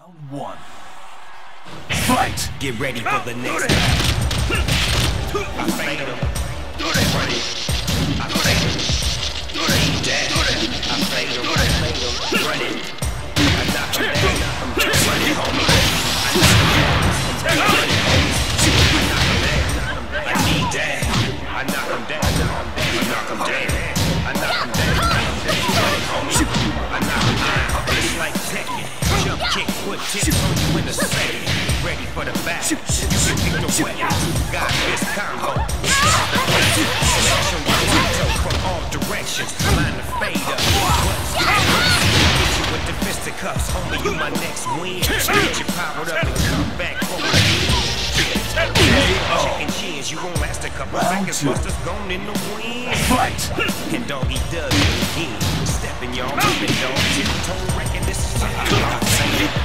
Round one. Fight! Get ready for the next battle. I fade him. Run it. I fade him. Lead that. I fade him. Run it. I knock him down. Run it, homie. I knock him down. Run it, homie. I knock him down. I need that. I knock him down. I knock him down. I knock him down. Run it, homie. I knock him down. It's like Tekken. Jump kick, foot tips on you in a second. Ready for the battle. You can pick the weapon. Got this combo. Smash on your toe from all directions. Line the fade up. Hit you with the fisticuffs. Homie, you my next win. Get you powered up and come back for a chicken chins, you won't last a couple seconds. Busters gone in the wind. Fight! And doggy does it again. Stepping y'all up and dog. Tiptoe wrecking this is I fade it.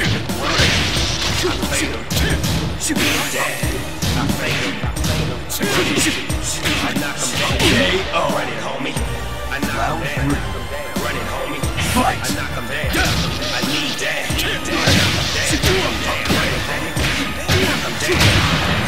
I fade him. I fade him. I knock him down. Run it, homie. I knock him down. Run it, homie. Fight! I knock him down. I need that. I knock him down. Run it, homie. I knock him down.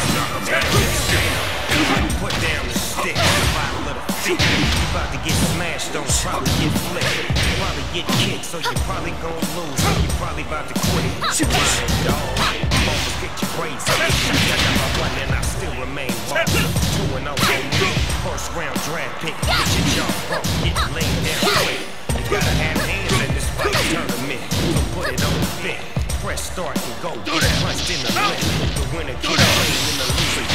Put down the stick, survival of the thick. You about to get smashed, don't probably get flipped. Probably get kicked, so you probably gon' lose. So you probably about to quit. Dog, almost get your brains out. I got my one and I still remain wrong. 2-0 on me. First round draft pick. Get your jaw broke, get laid down quick. You gotta have hands in this fight tournament. So put it on the fit. Press start and go. Get punched in the lip. The winner keep playing in the loser.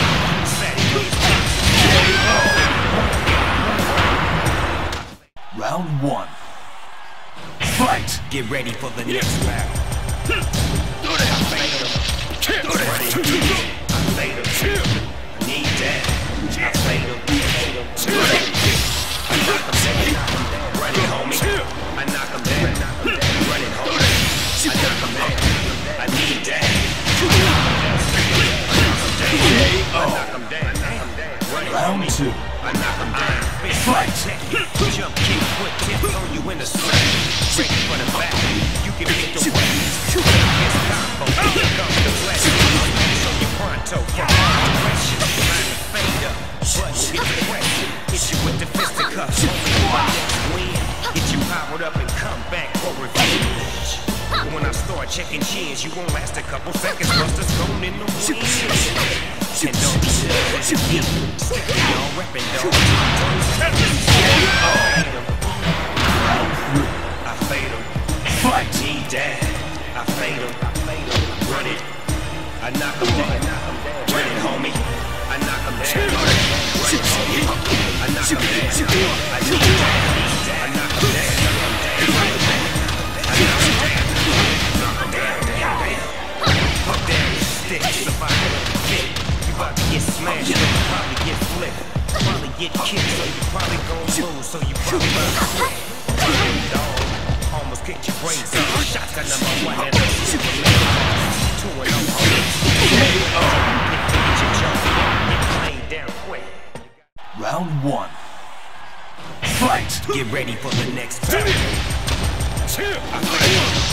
Round one. Fight! Get ready for the next battle. I fade him. I fade him. I need that. I fade him. I knock him down. Run it, homie. I knock him down. Run it, homie. I knock him down. I need that. I knock him down. Run it, Round homie. two. I knock him down. Fight! Jump kick, foot tips on you in the sling. Ready for the back. You can hit the weapons. It's combo. Here comes the flash. So you pronto from all directions. Line the fade up. But hit the question. Hit you with the fisticuffs. Only my next win. Get you powered up and come back for revenge. When I start checking chins, you won't last a couple seconds. Busters gone in the wind. And don't be sure y'all reppin' dog. I fade him. Fight! Need that. I fade him. Run it. I knock him down. Run it, homie. I knock him down. Run it, homie. I knock him down. I need that. I knock him down. I knock him down. Knock him down. Put down the stick. Survival of the fit. You about to get smashed, so you probably get flipped. Probably get kicked, so you probably gon' lose. So you probably gonna quit. Dog, almost kicked your brains out. Shotgun number one and a 2-0. Get your jump, get laid down quick. Round one. Fight! Get ready for the next battle. I fade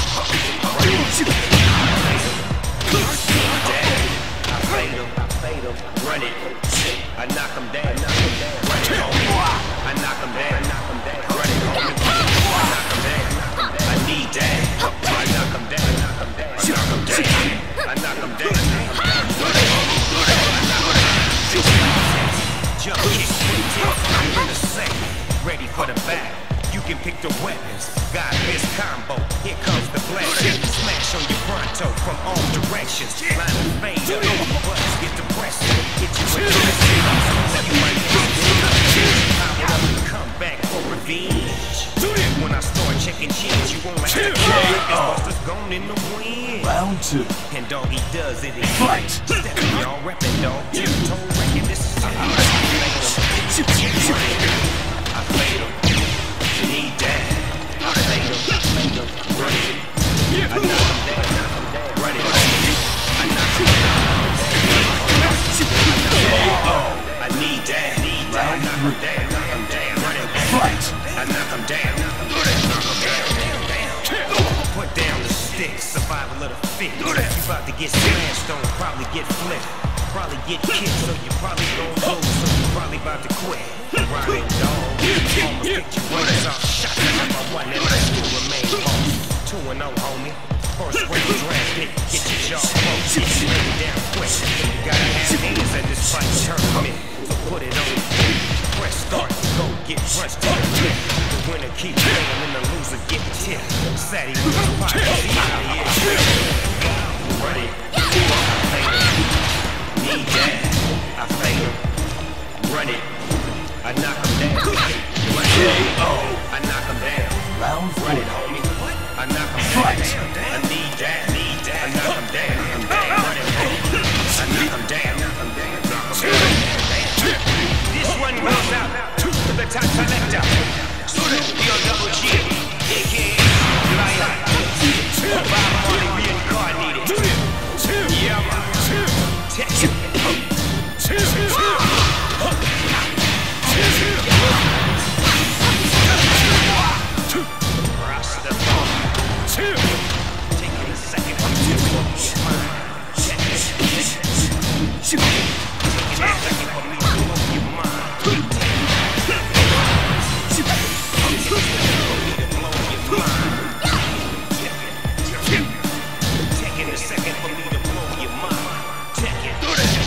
him. Run it. I knock him down. Run it, homie. I knock him down. Run it, homie. I knock him down. I need that. I knock him down. I knock him down. I knock him down. Run it, homie. I knock him down. Jump kick, quick tip, in a second. Ready for the battle. You can pick the weapons. Got this combo. Here comes the blast. Smash on your pronto from all directions. Line the fade up. Buttons get the pressing. Hit you with the missing. You might power up and come back for revenge. When I start checking chins, you won't last a busters gone in the wind. Round two. And doggy does it again. Fight! Stepping y'all reppin' dog. Tiptoe wrecking this is I fade him. Need that. I fade him. Run it. I knock him down. Run it. I knock him down. I need that. I knock him down. Run it. Fight! I knock him down. Knock him down. Put down the stick. sticks, survival of the fit. You about to get smashed on, probably get flipped. Probably get kicked, so you probably gon' lose, so you probably about to quit. Riding dog, I'ma pick your brothers off. Shot number one, and I still remain boss. 2-0, homie. First round draft pick, get your jaw closed, get you laid down quick. You gotta have hands at this fight tournament, so put it on. Press start, go get punched to the lip. The winner keep playing and the loser get tipped. Saddy with the pot, see how he is. Run it, I fade him. Need that, I fade him. Run it, I knock him down. K.O. I knock him down. Round 4. Run it, homie. I knock him down. I need that. I knock him down. Run it, homie. I knock him down. Knock him down. This one goes out to the top selector. Student, your double G, a.k.a. Lion. Bob Marley reincarnated. Yeah, man. Take it. Taking a second to blow your mind. Check it. Taking a second for me to blow your mind. Taking a second for me to blow your mind. Check it.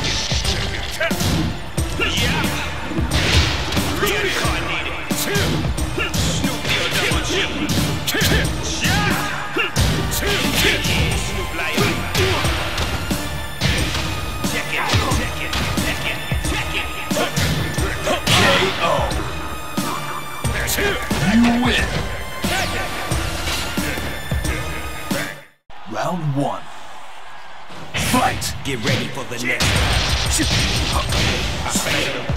Yeah. Reincarnated. Snoop Deal Double G. Snoop Lion. Check it. K.O. You win. Round 1. Fight. Get ready for the next. I fade him.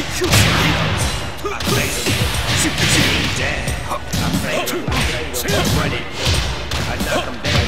I fade him. I fade him. Run it. I knock him down.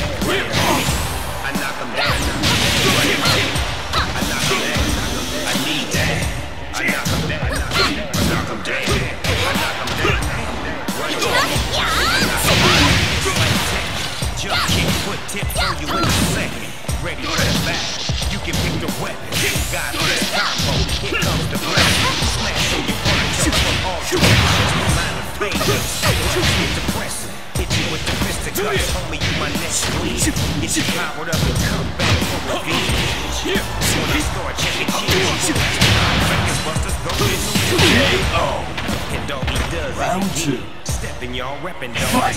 I knock him down. Run it. I knock him down. I need that. I knock him down. I knock him down. I knock him down. Run it. I knock him down. Jump kick, foot tip, throw you in a second. Ready for the battle. You can pick the weapon. God bless combo. Here comes the blessing. Smash on your front, jump from all directions. Line of fingers. Get depressing. Hit you with the fisticuffs. Homie, you my next lead. Get you powered up and come back for revenge. When I start checking cheese, records busters go into K.O. and doggy does Round 2. Stepping y'all repping dog. Fight.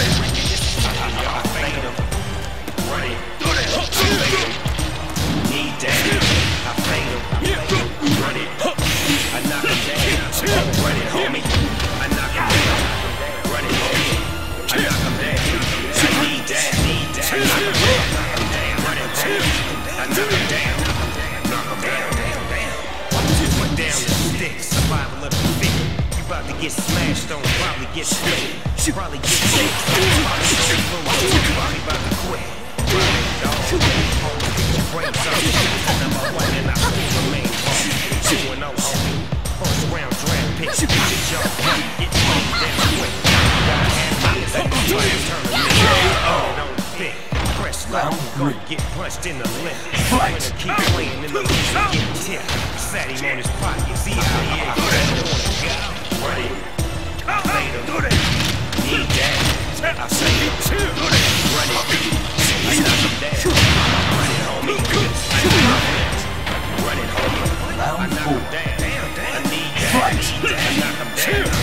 I fade him. Run it. I fade him. Need that. I fade him. Run it. I knock him down. Run it, homie. I knock him down. Run it, homie. I knock him down. I need that. I knock him down. Run it, homie. I knock him down. Knock him down. Put down the sticks. Survival of the fit. You about to get smashed on. Probably get split. Probably get chased. Probably about to quit. Breaks up, number one and I still remain boss. 2-0, homie. First round draft pick. Get your jump, get laid down quick. Gotta have hands at the fight tournament. Don't fit. Press round 3. Get punched in the lip. Fight. Keep playing in the loser get tipped. Sat him on his pocket. See how he ain't run it. I played him. Need that. I say it. Run it. I knock him down. Run it, homie. I knock him down. I knock him down. I need that. I knock him down.